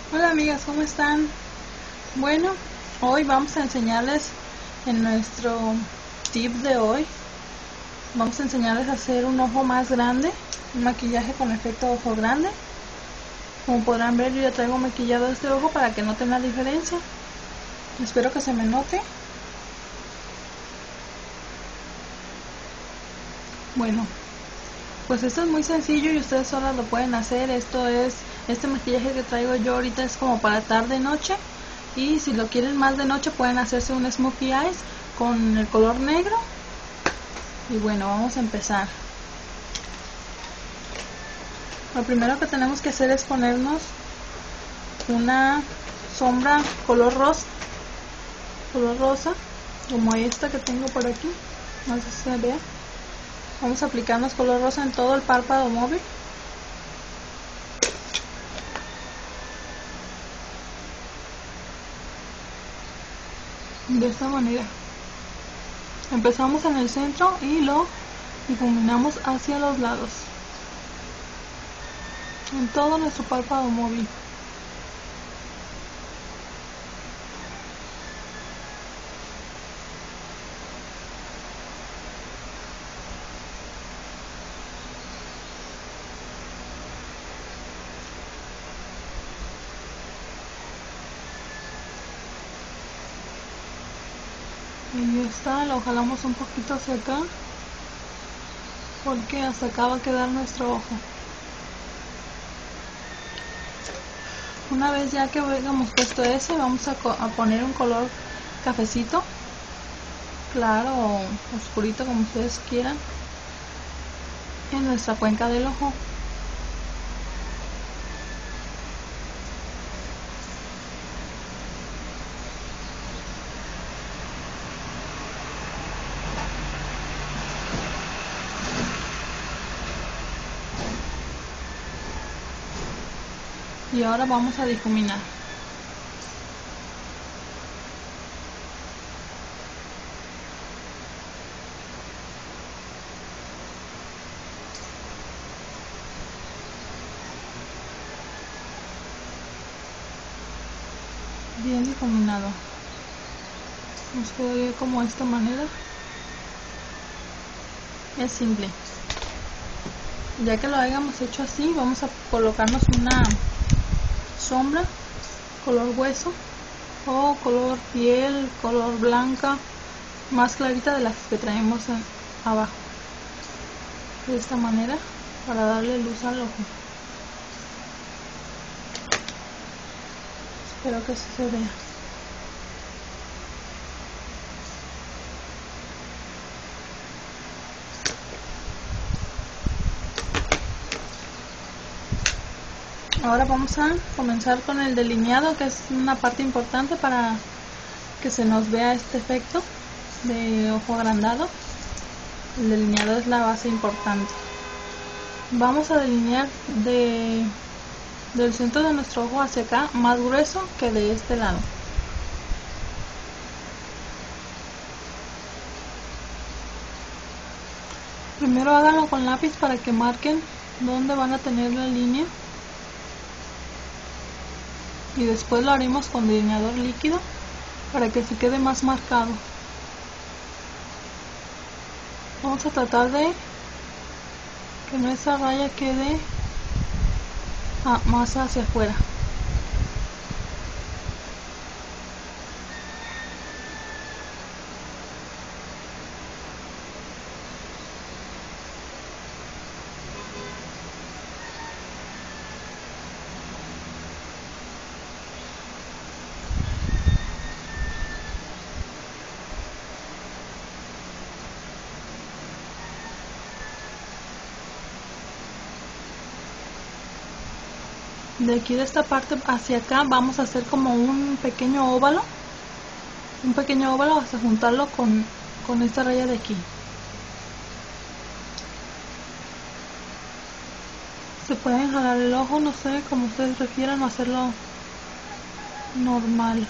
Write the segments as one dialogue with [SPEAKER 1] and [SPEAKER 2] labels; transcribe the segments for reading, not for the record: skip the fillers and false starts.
[SPEAKER 1] Hola amigas, ¿cómo están? Bueno, hoy vamos a enseñarles en nuestro tip de hoy, vamos a enseñarles a hacer un ojo más grande, un maquillaje con efecto ojo grande. Como podrán ver, yo ya traigo maquillado este ojo para que noten la diferencia. Espero que se me note. Bueno, pues esto es muy sencillo y ustedes solas lo pueden hacer. Este maquillaje que traigo yo ahorita es como para tarde noche, y si lo quieren más de noche pueden hacerse un smokey eyes con el color negro. Y bueno, vamos a empezar. Lo primero que tenemos que hacer es ponernos una sombra color rosa, como esta que tengo por aquí, no sé si se vea. Vamos a aplicarnos color rosa en todo el párpado móvil. De esta manera. Empezamos en el centro y lo difuminamos hacia los lados, en todo nuestro párpado móvil. Y ya está, lo jalamos un poquito hacia acá, porque hasta acá va a quedar nuestro ojo. Una vez ya que hayamos puesto ese, vamos a poner un color cafecito, claro o oscurito, como ustedes quieran, en nuestra cuenca del ojo. Y ahora vamos a difuminar. Bien difuminado. Nos quedaría como de esta manera. Es simple. Ya que lo hayamos hecho así, vamos a colocarnos una sombra color hueso o color piel, color blanca, más clarita de las que traemos abajo, de esta manera, para darle luz al ojo. Espero que así se vea. Ahora vamos a comenzar con el delineado, que es una parte importante para que se nos vea este efecto de ojo agrandado. El delineado es la base importante. Vamos a delinear del centro de nuestro ojo hacia acá, más grueso que de este lado. Primero háganlo con lápiz para que marquen dónde van a tener la línea, y después lo haremos con delineador líquido para que se quede más marcado. Vamos a tratar de que nuestra raya quede más hacia afuera. De aquí, de esta parte hacia acá, vamos a hacer como un pequeño óvalo hasta juntarlo con esta raya de aquí. Se pueden jalar el ojo, no sé, como ustedes prefieran, o hacerlo normal.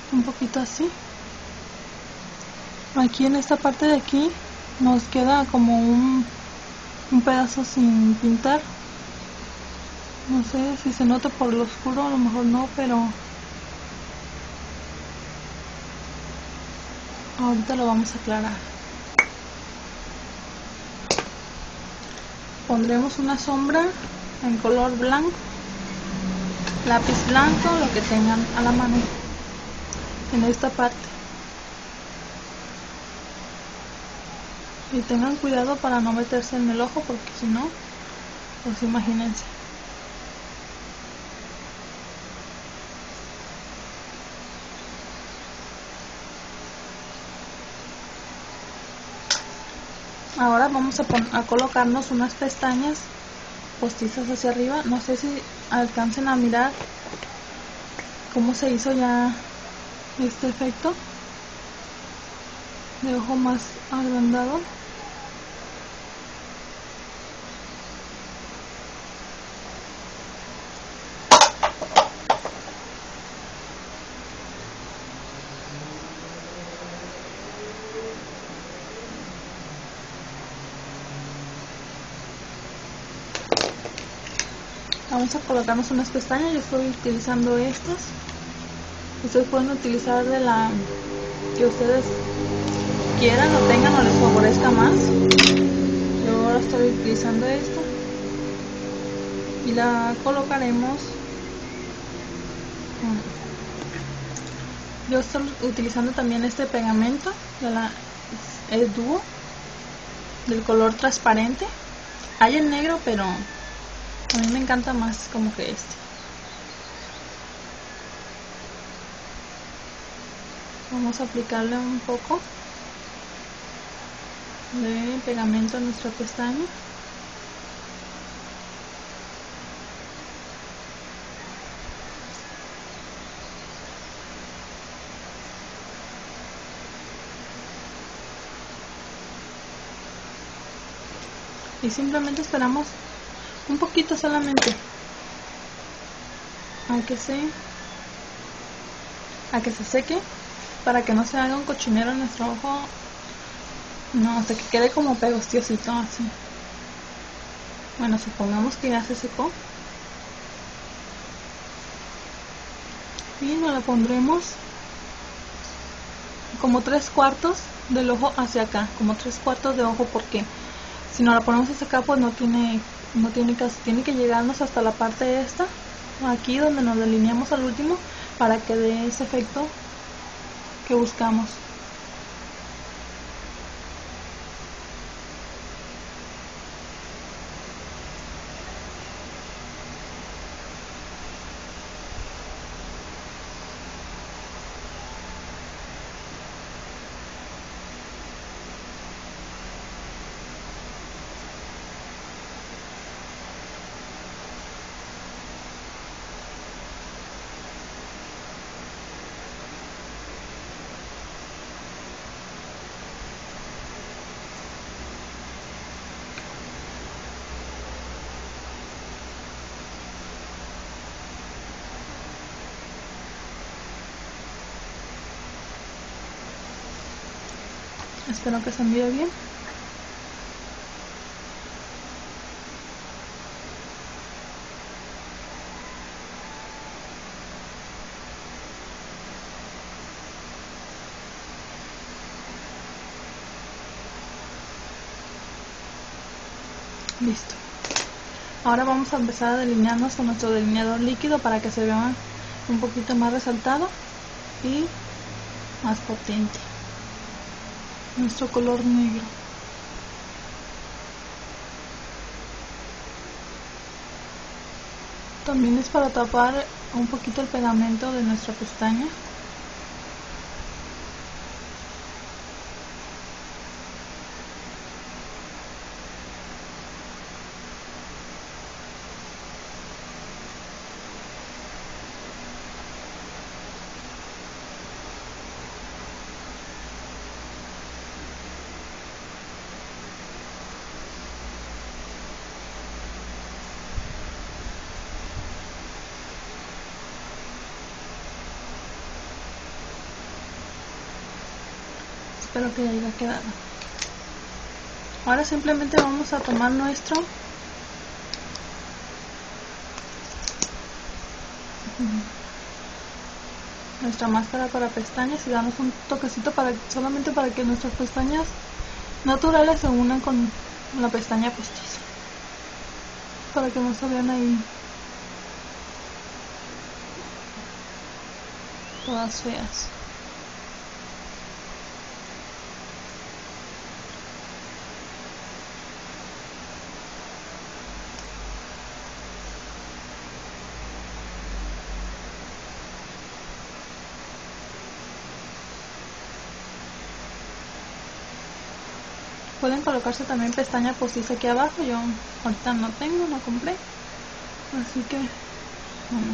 [SPEAKER 1] un poquito así. Aquí en esta parte de aquí nos queda como un pedazo sin pintar. No sé si se nota por lo oscuro, a lo mejor no, pero ahorita lo vamos a aclarar. Pondremos una sombra en color blanco, lápiz blanco, lo que tengan a la mano, en esta parte. Y tengan cuidado para no meterse en el ojo, porque si no, pues imagínense. Ahora vamos a colocarnos unas pestañas postizas hacia arriba. No sé si alcancen a mirar cómo se hizo ya este efecto de ojo más agrandado. Vamos a colocarnos unas pestañas. Yo estoy utilizando estas. Ustedes pueden utilizar de la que ustedes quieran o tengan o les favorezca más. Yo ahora estoy utilizando esta y la colocaremos. Yo estoy utilizando también este pegamento de la Duo del color transparente. Hay en negro, pero a mí me encanta más como que este. Vamos a aplicarle un poco de pegamento a nuestra pestaña. Y simplemente esperamos un poquito solamente a que se seque, para que no se haga un cochinero en nuestro ojo. No, hasta que quede como pegostiosito así. Bueno, supongamos que ya se secó y nos la pondremos como 3/4 del ojo hacia acá, como 3/4 de ojo, porque si no la ponemos hacia acá pues no tiene caso. Tiene que llegarnos hasta la parte esta, aquí donde nos delineamos al último, para que dé ese efecto que buscamos. Espero que se mire bien. Listo. Ahora vamos a empezar a delinearnos con nuestro delineador líquido para que se vea un poquito más resaltado y más potente nuestro color negro. También es para tapar un poquito el pegamento de nuestra pestaña. Espero que ya haya quedado. Ahora simplemente vamos a tomar nuestra máscara para pestañas y damos un toquecito solamente para que nuestras pestañas naturales se unan con la pestaña postiza, para que no se vean ahí todas feas. Pueden colocarse también pestaña postiza aquí abajo. Yo ahorita no tengo, no compré, así que bueno.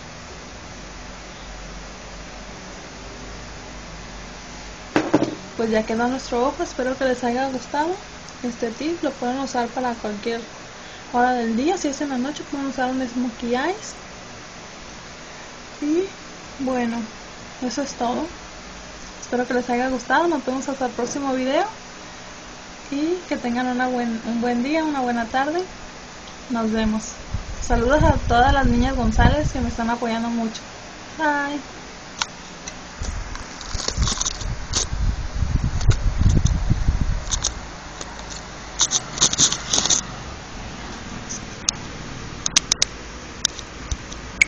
[SPEAKER 1] Pues ya quedó nuestro ojo. Espero que les haya gustado este tip. Lo pueden usar para cualquier hora del día. Si es en la noche pueden usar un smokey eyes. Y bueno, eso es todo. Espero que les haya gustado. Nos vemos hasta el próximo video. Y que tengan un buen día, una buena tarde. Nos vemos. Saludos a todas las niñas González que me están apoyando mucho. Bye.